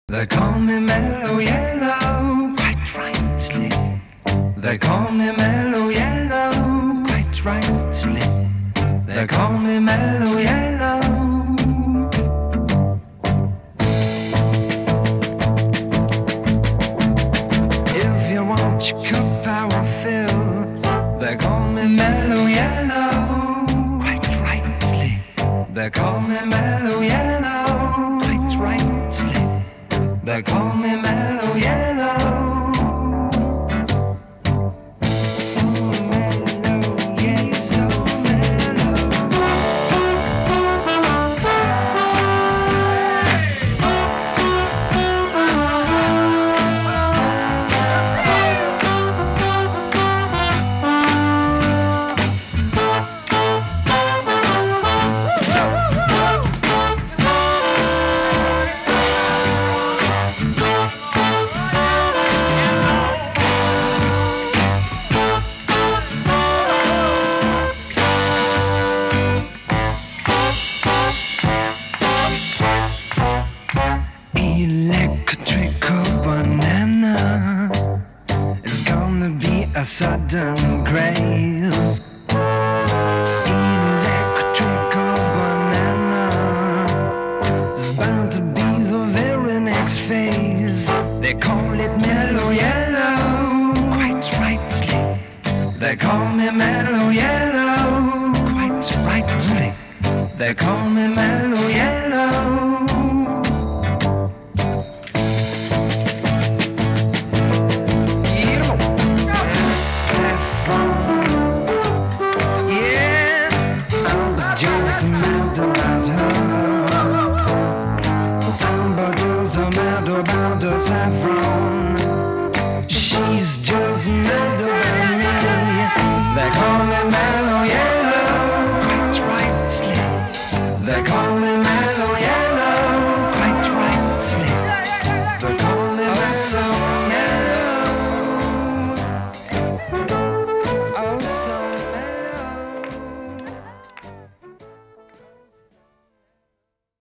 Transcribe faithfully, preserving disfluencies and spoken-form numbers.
They call me Mellow Yellow, quite rightly. They call me Mellow Yellow, quite rightly. They call me Mellow Yellow. If you want your cup, I will fill. They call me Mellow Yellow, quite rightly. They call me Mellow Yellow, quite rightly. They call me Mellow Yellow. So mellow, yeah, so mellow. Electrical banana is gonna be a sudden grace. Electrical banana is bound to be the very next phase. They call it Mellow Yellow, quite rightly. They call me Mellow Yellow, quite rightly. They call me Mellow Yellow. Just mad about her. I'm just mad about her saffron. She's just mad about